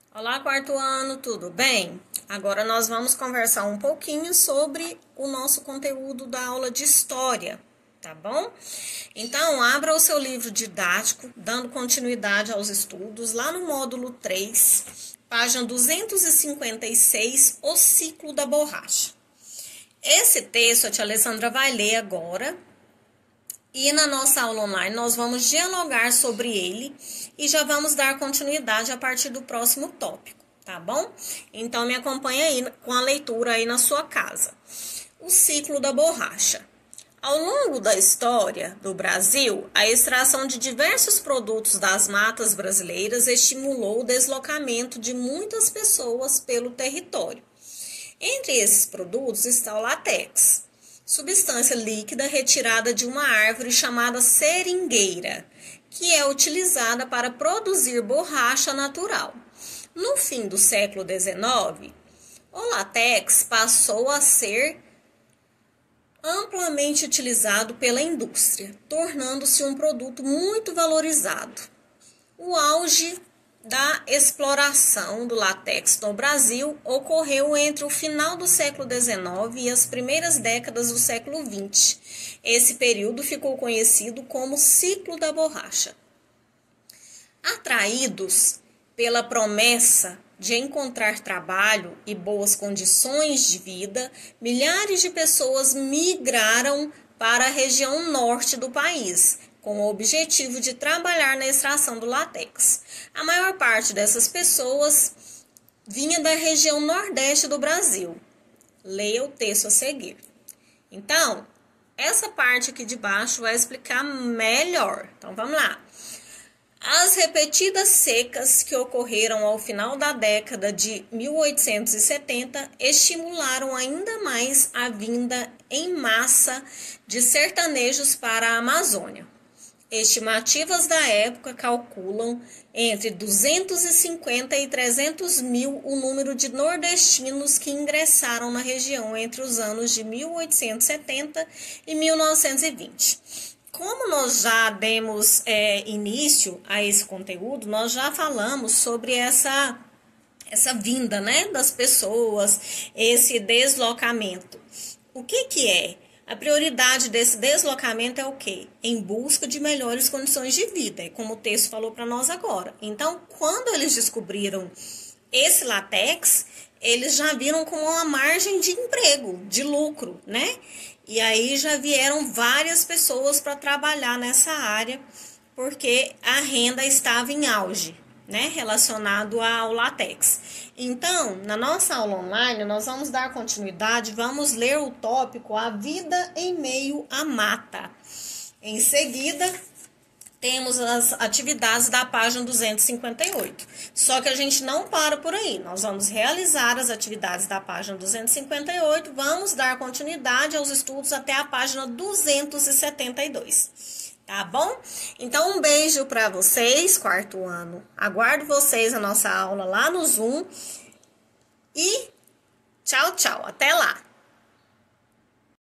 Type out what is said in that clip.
Olá, quarto ano, tudo bem? Agora nós vamos conversar um pouquinho sobre o nosso conteúdo da aula de história, tá bom? Então, abra o seu livro didático, dando continuidade aos estudos, lá no módulo 3, página 256, o ciclo da borracha. Esse texto a tia Alessandra vai ler agora. E na nossa aula online nós vamos dialogar sobre ele e já vamos dar continuidade a partir do próximo tópico, tá bom? Então me acompanha aí com a leitura aí na sua casa. O ciclo da borracha. Ao longo da história do Brasil, a extração de diversos produtos das matas brasileiras estimulou o deslocamento de muitas pessoas pelo território. Entre esses produtos está o látex, substância líquida retirada de uma árvore chamada seringueira, que é utilizada para produzir borracha natural. No fim do século XIX, o látex passou a ser amplamente utilizado pela indústria, tornando-se um produto muito valorizado. O auge da exploração do látex no Brasil ocorreu entre o final do século XIX e as primeiras décadas do século XX. Esse período ficou conhecido como ciclo da borracha. Atraídos pela promessa de encontrar trabalho e boas condições de vida, milhares de pessoas migraram para a região norte do país, com o objetivo de trabalhar na extração do látex. A maior parte dessas pessoas vinha da região nordeste do Brasil. Leia o texto a seguir. Então, essa parte aqui de baixo vai explicar melhor. Então, vamos lá. As repetidas secas que ocorreram ao final da década de 1870 estimularam ainda mais a vinda em massa de sertanejos para a Amazônia. Estimativas da época calculam entre 250 e 300 mil o número de nordestinos que ingressaram na região entre os anos de 1870 e 1920. Como nós já demos início a esse conteúdo, nós já falamos sobre essa vinda, né, das pessoas, esse deslocamento. O que é? A prioridade desse deslocamento é o quê? Em busca de melhores condições de vida, é como o texto falou para nós agora. Então, quando eles descobriram esse látex, eles já viram como uma margem de emprego, de lucro, né? E aí já vieram várias pessoas para trabalhar nessa área, porque a renda estava em auge, né, relacionado ao látex. Então, na nossa aula online, nós vamos dar continuidade, vamos ler o tópico A Vida em Meio à Mata. Em seguida, temos as atividades da página 258. Só que a gente não para por aí. Nós vamos realizar as atividades da página 258, vamos dar continuidade aos estudos até a página 272. Tá bom? Então, um beijo para vocês, quarto ano. Aguardo vocês na nossa aula lá no Zoom. E tchau, tchau. Até lá!